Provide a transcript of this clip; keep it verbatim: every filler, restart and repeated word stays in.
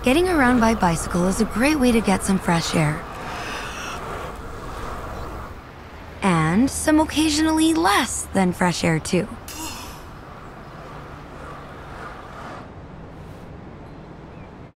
Getting around by bicycle is a great way to get some fresh air. And some occasionally less than fresh air too.